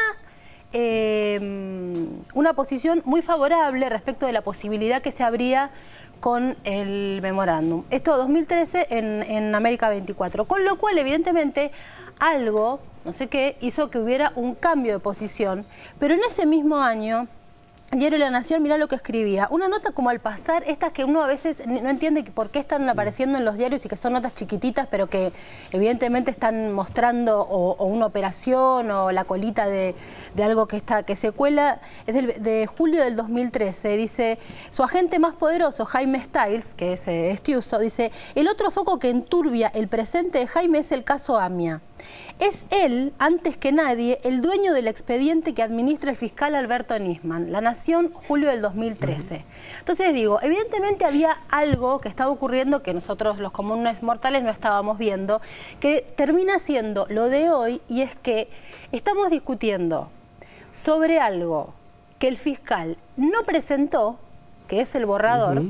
una posición muy favorable respecto de la posibilidad que se abría con el memorándum. Esto 2013 en América 24. Con lo cual, evidentemente, algo, no sé qué, hizo que hubiera un cambio de posición. Pero en ese mismo año, el diario La Nación, mirá lo que escribía. Una nota como al pasar, estas que uno a veces no entiende por qué están apareciendo en los diarios y que son notas chiquititas, pero que evidentemente están mostrando o una operación o la colita de algo que se cuela. Es de julio del 2013. Dice, su agente más poderoso, Jaime Stiles, que es Tiuso, dice, el otro foco que enturbia el presente de Jaime es el caso AMIA. Es él, antes que nadie, el dueño del expediente que administra el fiscal Alberto Nisman. La Nación, julio del 2013. Entonces digo, evidentemente había algo que estaba ocurriendo que nosotros los comunes mortales no estábamos viendo, que termina siendo lo de hoy, y es que estamos discutiendo sobre algo que el fiscal no presentó, que es el borrador,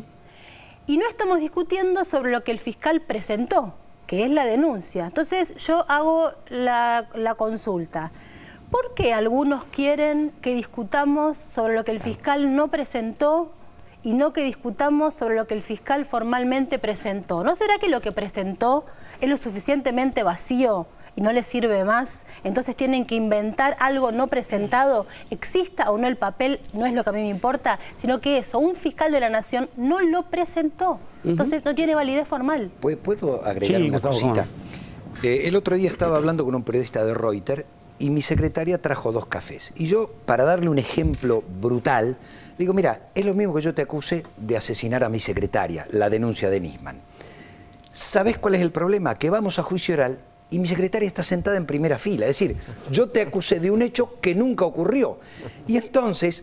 y no estamos discutiendo sobre lo que el fiscal presentó, que es la denuncia. Entonces yo hago la consulta. ¿Por qué algunos quieren que discutamos sobre lo que el fiscal no presentó y no que discutamos sobre lo que el fiscal formalmente presentó? ¿No será que lo que presentó es lo suficientemente vacío y no les sirve más? Entonces tienen que inventar algo no presentado, exista o no el papel, no es lo que a mí me importa, sino que eso, un fiscal de la Nación no lo presentó. Entonces no tiene validez formal. ¿Puedo agregar una cosita? El otro día estaba hablando con un periodista de Reuters y mi secretaria trajo 2 cafés. Y yo, para darle un ejemplo brutal, le digo, mira, es lo mismo que yo te acuse de asesinar a mi secretaria, la denuncia de Nisman. ¿Sabés cuál es el problema? Que vamos a juicio oral y mi secretaria está sentada en primera fila. Es decir, yo te acusé de un hecho que nunca ocurrió. Y entonces,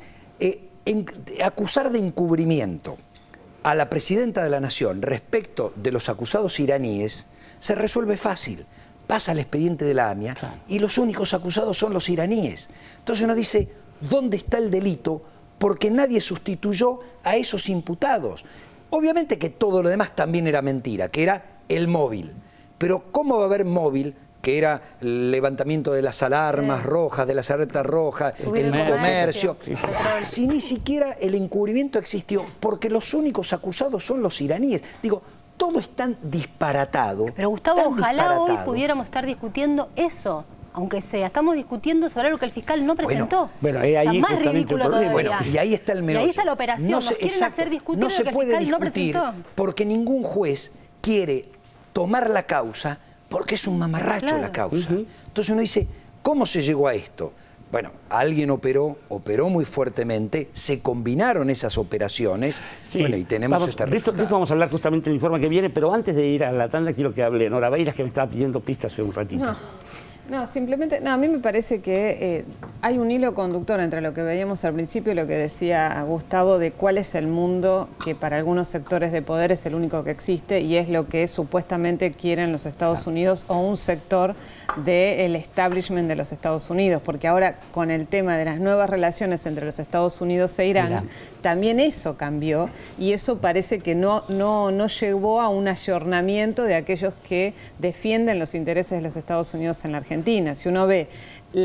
acusar de encubrimiento a la presidenta de la Nación respecto de los acusados iraníes se resuelve fácil. Pasa al expediente de la AMIA y los únicos acusados son los iraníes. Entonces uno dice, ¿dónde está el delito? Porque nadie sustituyó a esos imputados. Obviamente que todo lo demás también era mentira, que era el móvil. Pero ¿cómo va a haber móvil, que era el levantamiento de las alarmas rojas, de las alertas rojas, el comercio, si ni siquiera el encubrimiento existió? Porque los únicos acusados son los iraníes. Digo, todo es tan disparatado. Pero Gustavo, ojalá hoy pudiéramos estar discutiendo eso, aunque sea. Estamos discutiendo sobre algo que el fiscal no presentó. Bueno, ahí más ridículo todavía. Bueno, y ahí está el meollo. Y ahí está la operación. Nos quieren hacer discutir lo que el fiscal no presentó. Porque ningún juez quiere tomar la causa porque es un mamarracho la causa. Entonces uno dice, ¿cómo se llegó a esto? Bueno, alguien operó muy fuertemente, se combinaron esas operaciones, bueno, y tenemos este resultado. De esto vamos a hablar justamente en el informe que viene, pero antes de ir a la tanda quiero que hable Nora Beiras, que me estaba pidiendo pistas hace un ratito. No, simplemente, no, a mí me parece que hay un hilo conductor entre lo que veíamos al principio y lo que decía Gustavo de cuál es el mundo que para algunos sectores de poder es el único que existe y es lo que supuestamente quieren los Estados Unidos o un sector del establishment de los Estados Unidos, porque ahora con el tema de las nuevas relaciones entre los Estados Unidos e Irán, también eso cambió y eso parece que no llevó a un ayornamiento de aquellos que defienden los intereses de los Estados Unidos en la Argentina. Si uno ve,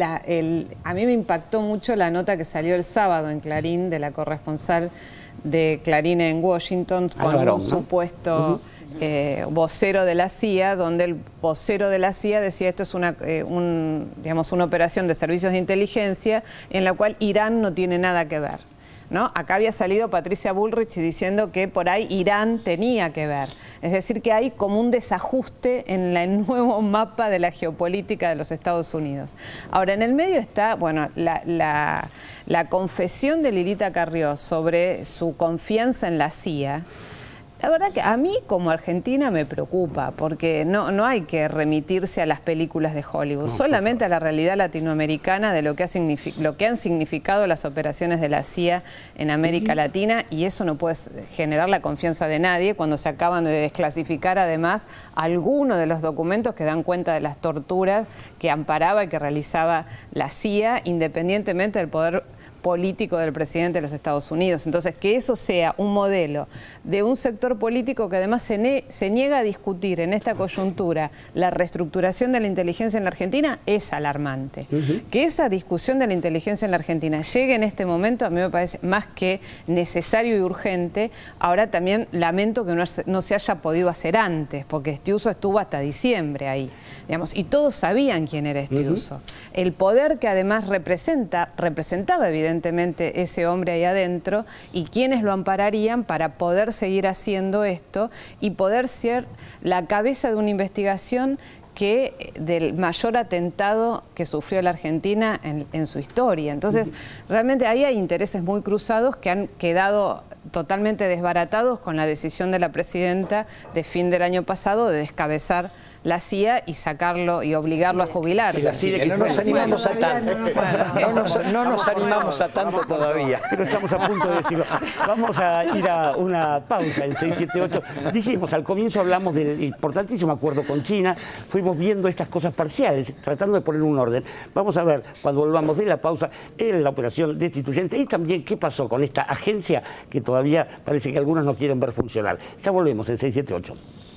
a mí me impactó mucho la nota que salió el sábado en Clarín de la corresponsal de Clarín en Washington con un supuesto vocero de la CIA, donde el vocero de la CIA decía esto es una operación de servicios de inteligencia en la cual Irán no tiene nada que ver, ¿no? Acá había salido Patricia Bullrich diciendo que por ahí Irán tenía que ver. Es decir, que hay como un desajuste en el nuevo mapa de la geopolítica de los Estados Unidos. Ahora, en el medio está, bueno, la confesión de Lilita Carrió sobre su confianza en la CIA. La verdad que a mí como argentina me preocupa, porque no hay que remitirse a las películas de Hollywood, solamente a la realidad latinoamericana de lo que han significado las operaciones de la CIA en América Latina, y eso no puede generar la confianza de nadie cuando se acaban de desclasificar además algunos de los documentos que dan cuenta de las torturas que amparaba y que realizaba la CIA, independientemente del poder político del presidente de los Estados Unidos. Entonces, que eso sea un modelo de un sector político que además se niega a discutir en esta coyuntura la reestructuración de la inteligencia en la Argentina es alarmante. Que esa discusión de la inteligencia en la Argentina llegue en este momento a mí me parece más que necesario y urgente. Ahora también lamento que no se haya podido hacer antes, porque Estiuso estuvo hasta diciembre ahí, digamos, y todos sabían quién era Estiuso. El poder que además representaba evidentemente ese hombre ahí adentro y quienes lo ampararían para poder seguir haciendo esto y poder ser la cabeza de una investigación del mayor atentado que sufrió la Argentina en su historia. Entonces, realmente ahí hay intereses muy cruzados que han quedado totalmente desbaratados con la decisión de la presidenta de fin del año pasado de descabezar la CIA y sacarlo y obligarlo a jubilar. No nos animamos a tanto. No nos animamos a tanto todavía. Pero estamos a punto de decirlo. Vamos a ir a una pausa en 678. Dijimos, al comienzo hablamos del importantísimo acuerdo con China. Fuimos viendo estas cosas parciales, tratando de poner un orden. Vamos a ver, cuando volvamos de la pausa, la operación destituyente y también qué pasó con esta agencia que todavía parece que algunos no quieren ver funcionar. Ya volvemos en 678.